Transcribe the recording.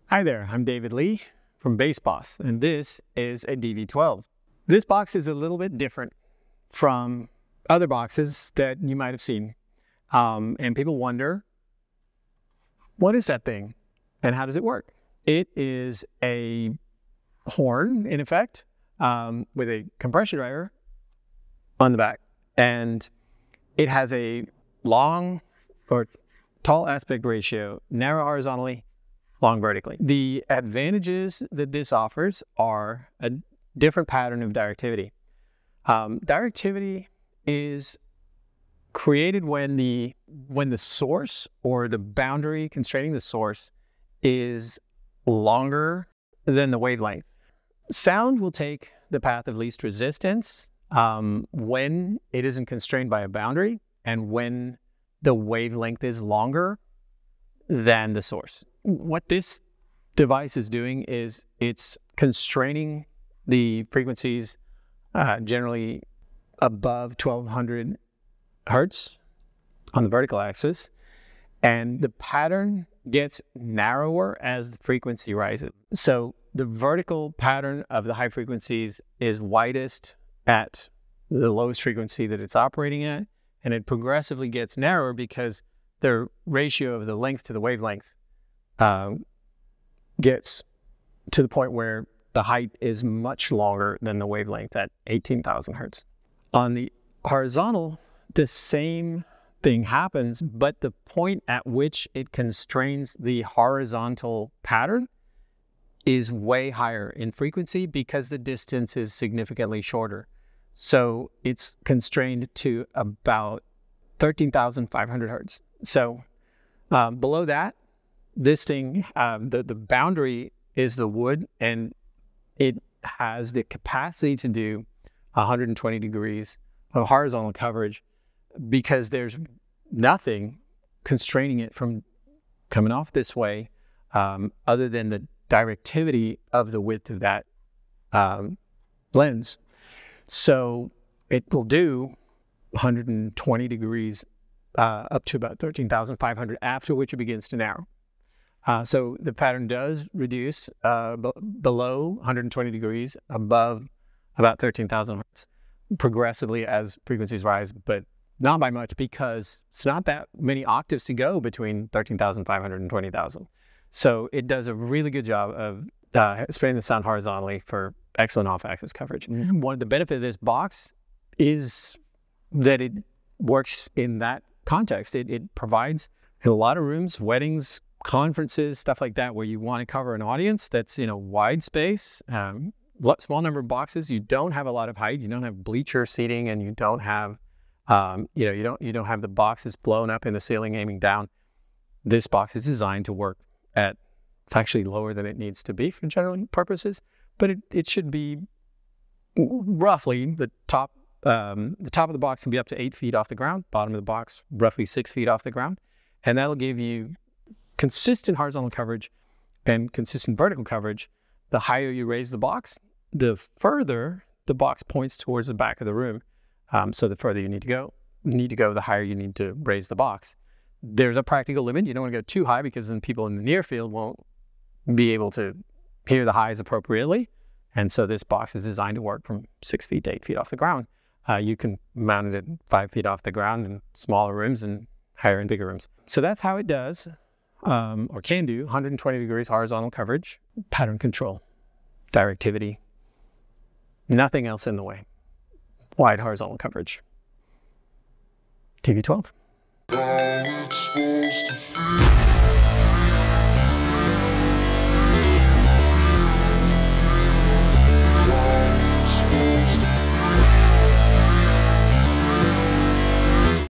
Hi there, I'm David Lee from BASSBOSS, and this is a DV12. This box is a little bit different from other boxes that you might have seen. And people wonder, what is that thing and how does it work? It is a horn, in effect, with a compression driver on the back. And it has a long or tall aspect ratio, narrow horizontally, long vertically. The advantages that this offers are a different pattern of directivity. Directivity is created when the source or the boundary constraining the source is longer than the wavelength. Sound will take the path of least resistance when it isn't constrained by a boundary and when the wavelength is longer than the source. What this device is doing is it's constraining the frequencies generally above 1200 hertz on the vertical axis, and the pattern gets narrower as the frequency rises. So the vertical pattern of the high frequencies is widest at the lowest frequency that it's operating at, and it progressively gets narrower because the ratio of the length to the wavelength gets to the point where the height is much longer than the wavelength at 18,000 hertz. On the horizontal, the same thing happens, but the point at which it constrains the horizontal pattern is way higher in frequency because the distance is significantly shorter. So it's constrained to about 13,500 hertz. So below that, this thing, the boundary is the wood, and it has the capacity to do 120 degrees of horizontal coverage because there's nothing constraining it from coming off this way other than the directivity of the width of that lens. So it will do 120 degrees up to about 13,500, after which it begins to narrow. So the pattern does reduce below 120 degrees, above about 13,000 hertz, progressively as frequencies rise, but not by much because it's not that many octaves to go between 13,500 and 20,000. So it does a really good job of spreading the sound horizontally for excellent off-axis coverage. One of the benefits of this box is that it works in that context. It provides in a lot of rooms, weddings, conferences, stuff like that, where you want to cover an audience that's in a wide space, small number of boxes. You don't have a lot of height. You don't have bleacher seating, and you don't have, you don't have the boxes blown up in the ceiling aiming down. This box is designed to work at, it's actually lower than it needs to be for general purposes, but it should be roughly the top of the box can be up to 8 feet off the ground, bottom of the box roughly 6 feet off the ground, and that'll give you consistent horizontal coverage and consistent vertical coverage. The higher you raise the box, the further the box points towards the back of the room. So the further you need to go, the higher you need to raise the box. There's a practical limit. You don't want to go too high because then people in the near field won't be able to hear the highs appropriately. And so this box is designed to work from 6 feet to 8 feet off the ground. You can mount it at 5 feet off the ground in smaller rooms and higher and bigger rooms. So that's how it does, or can do, 120 degrees horizontal coverage, pattern control, directivity, nothing else in the way, wide horizontal coverage. DV12.